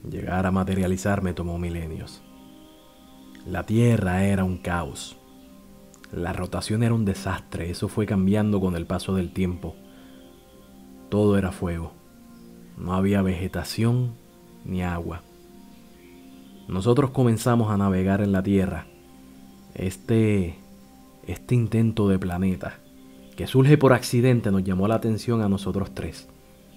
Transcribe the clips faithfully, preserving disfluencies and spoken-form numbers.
Llegar a materializar me tomó milenios. La Tierra era un caos. La rotación era un desastre. Eso fue cambiando con el paso del tiempo. Todo era fuego. No había vegetación ni agua. Nosotros comenzamos a navegar en la Tierra. Este, este intento de planeta que surge por accidente nos llamó la atención a nosotros tres.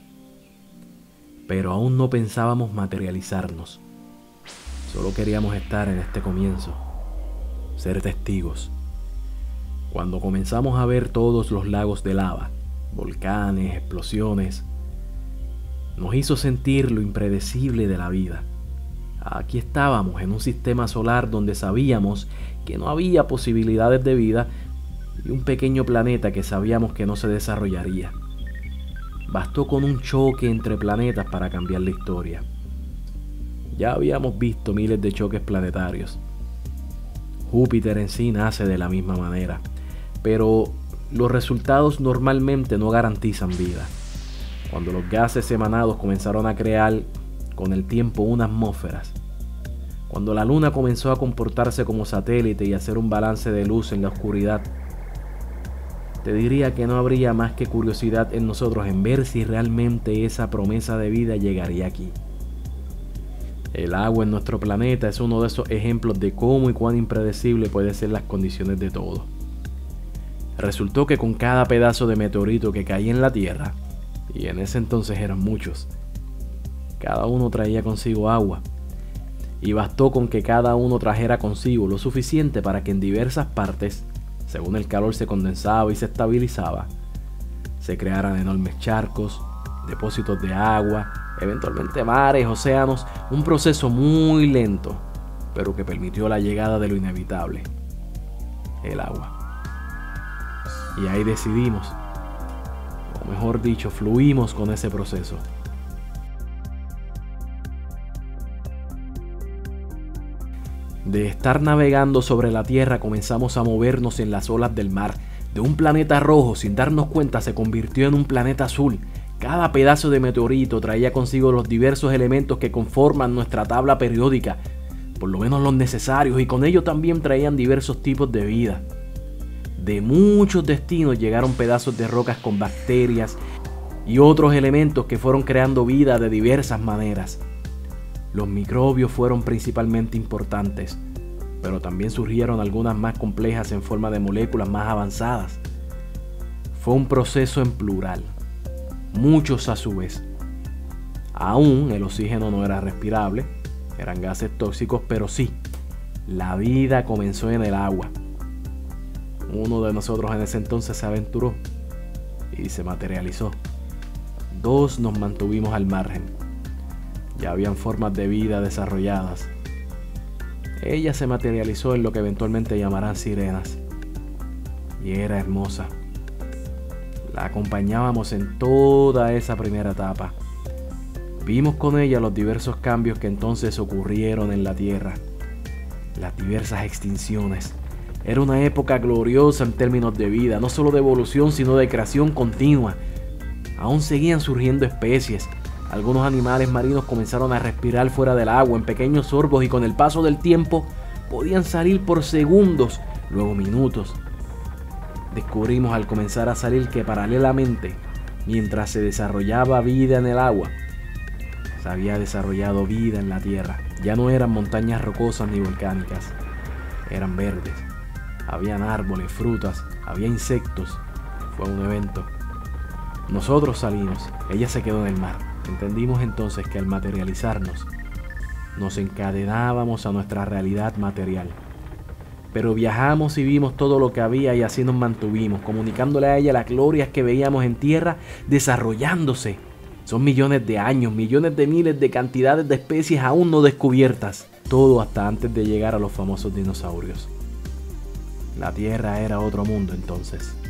Pero aún no pensábamos materializarnos. Solo queríamos estar en este comienzo, ser testigos. Cuando comenzamos a ver todos los lagos de lava, volcanes, explosiones, nos hizo sentir lo impredecible de la vida. Aquí estábamos en un sistema solar donde sabíamos que no había posibilidades de vida y un pequeño planeta que sabíamos que no se desarrollaría. Bastó con un choque entre planetas para cambiar la historia. Ya habíamos visto miles de choques planetarios. Júpiter en sí nace de la misma manera, pero los resultados normalmente no garantizan vida. Cuando los gases emanados comenzaron a crear con el tiempo unas atmósferas, cuando la luna comenzó a comportarse como satélite y hacer un balance de luz en la oscuridad, te diría que no habría más que curiosidad en nosotros en ver si realmente esa promesa de vida llegaría aquí. El agua en nuestro planeta es uno de esos ejemplos de cómo y cuán impredecible pueden ser las condiciones de todo. Resultó que con cada pedazo de meteorito que caía en la Tierra, y en ese entonces eran muchos, cada uno traía consigo agua, y bastó con que cada uno trajera consigo lo suficiente para que en diversas partes, según el calor se condensaba y se estabilizaba, se crearan enormes charcos, depósitos de agua, eventualmente mares, océanos, un proceso muy lento, pero que permitió la llegada de lo inevitable, el agua. Y ahí decidimos, o mejor dicho, fluimos con ese proceso. De estar navegando sobre la Tierra comenzamos a movernos en las olas del mar. De un planeta rojo, sin darnos cuenta, se convirtió en un planeta azul. Cada pedazo de meteorito traía consigo los diversos elementos que conforman nuestra tabla periódica, por lo menos los necesarios, y con ello también traían diversos tipos de vida. De muchos destinos llegaron pedazos de rocas con bacterias y otros elementos que fueron creando vida de diversas maneras. Los microbios fueron principalmente importantes, pero también surgieron algunas más complejas en forma de moléculas más avanzadas. Fue un proceso en plural, muchos a su vez. Aún el oxígeno no era respirable, eran gases tóxicos, pero sí, la vida comenzó en el agua. Uno de nosotros en ese entonces se aventuró y se materializó. Dos nos mantuvimos al margen. Ya habían formas de vida desarrolladas. Ella se materializó en lo que eventualmente llamarán sirenas. Y era hermosa. La acompañábamos en toda esa primera etapa. Vimos con ella los diversos cambios que entonces ocurrieron en la Tierra. Las diversas extinciones. Era una época gloriosa en términos de vida, no solo de evolución, sino de creación continua. Aún seguían surgiendo especies. Algunos animales marinos comenzaron a respirar fuera del agua en pequeños sorbos y con el paso del tiempo podían salir por segundos, luego minutos. Descubrimos al comenzar a salir que paralelamente, mientras se desarrollaba vida en el agua, se había desarrollado vida en la Tierra. Ya no eran montañas rocosas ni volcánicas, eran verdes. Habían árboles, frutas, había insectos. Fue un evento. Nosotros salimos, ella se quedó en el mar. Entendimos entonces que al materializarnos, nos encadenábamos a nuestra realidad material. Pero viajamos y vimos todo lo que había y así nos mantuvimos, comunicándole a ella las glorias que veíamos en tierra desarrollándose. Son millones de años, millones de miles de cantidades de especies aún no descubiertas. Todo hasta antes de llegar a los famosos dinosaurios. La Tierra era otro mundo entonces.